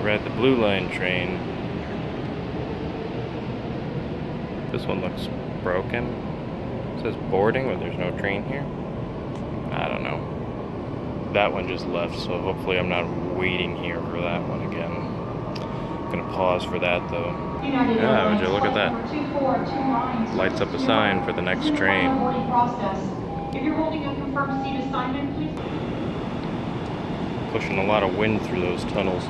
ride the Blue Line train. This one looks broken. It says boarding, but there's no train here. I don't know. That one just left, so hopefully I'm not waiting here for that one again. I'm gonna pause for that though. Yeah, would you look at that? Lights up a sign for the next train. If you're holding a confirmed seat assignment, please. Pushing a lot of wind through those tunnels.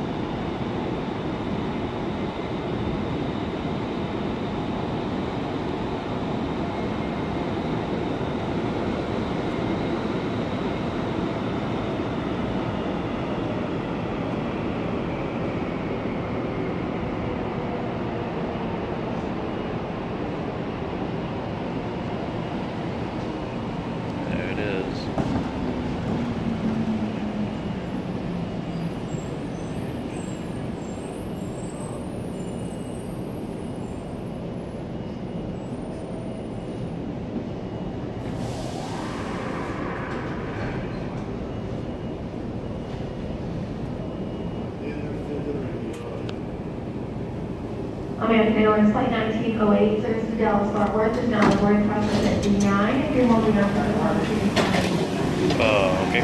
American Airlines Flight 1908, service to Dallas Fort Worth is now boarding process at D9. If you're holding up for the okay.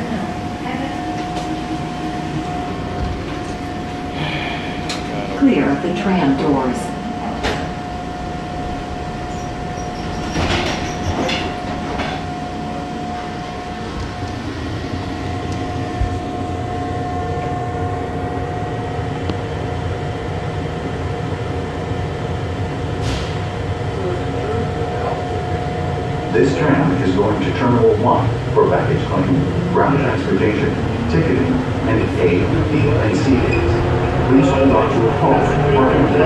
Clear of the tram doors. This tram is going to Terminal 1 for baggage claim, ground transportation, ticketing, and A, B, and C days. Please hold on to a phone for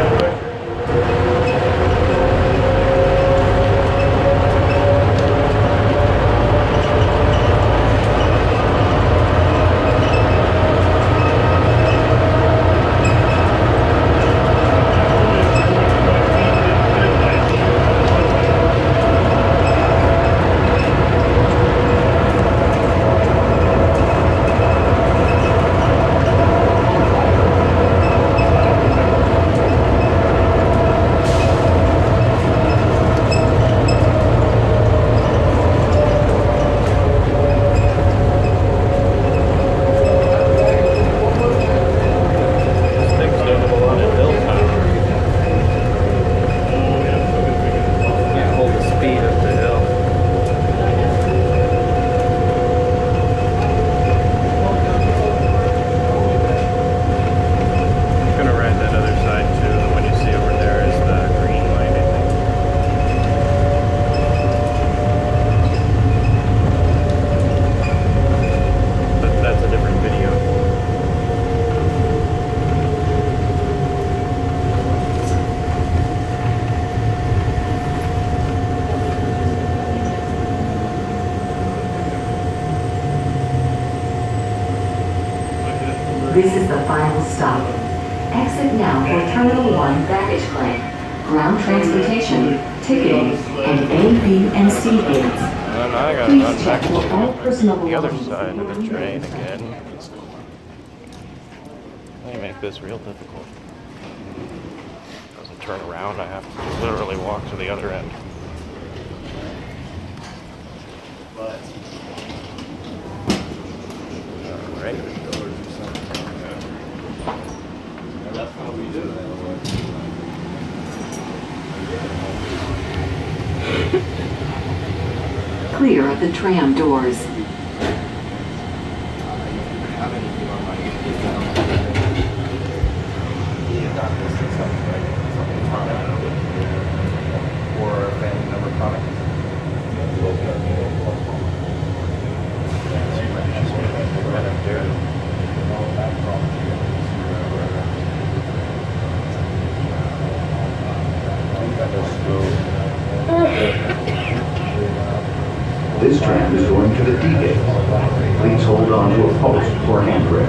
This is the final stop. Exit now for Terminal 1 baggage claim, ground transportation, ticketing, and A, B, and C gates. And I got Please check for all personal the other belongings side of the before train leaving. again. They make this real difficult. Doesn't turn around, I have to literally walk to the other end. Alright. That's how we do it. Clear of the tram doors. Or family member product. This tram is going to the D gate. Please hold on to a post or handrail.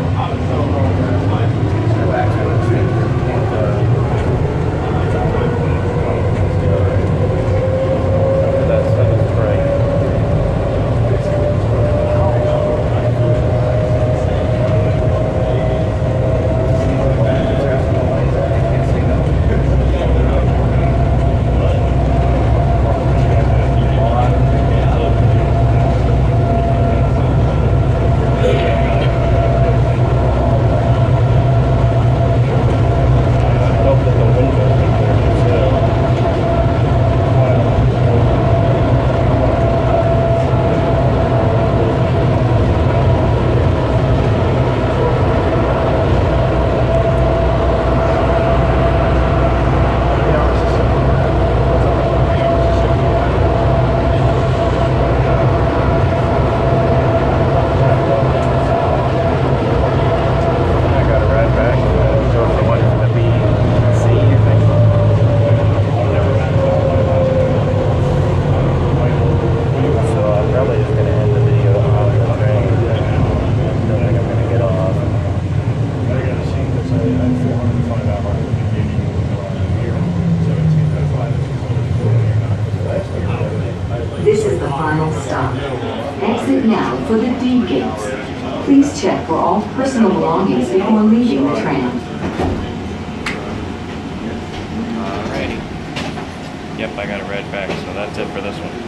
find out how the communication was going on here. So it seems that's why this is This is the final stop. Exit now for the D gates. Please check for all personal belongings before leaving the tram. Alrighty. Yep, I got a red back, so that's it for this one.